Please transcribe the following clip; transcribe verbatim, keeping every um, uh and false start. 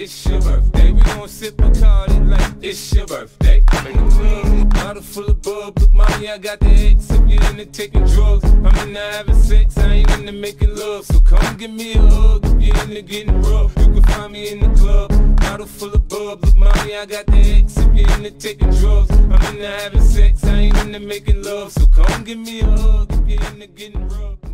it's your birthday. We gon' sip a card like it's your birthday. Make a club, bottle full of bub. Look, mommy, I got the X. If you're into taking drugs, I'm into having sex. I ain't into making love, so come give me a hug. If you're into getting rough, you can find me in the club. Bottle full of bub. Look, mommy, I got the X. If you're into taking drugs, I'm into having sex. I ain't into making love, so come give me a hug. If you're into getting rough.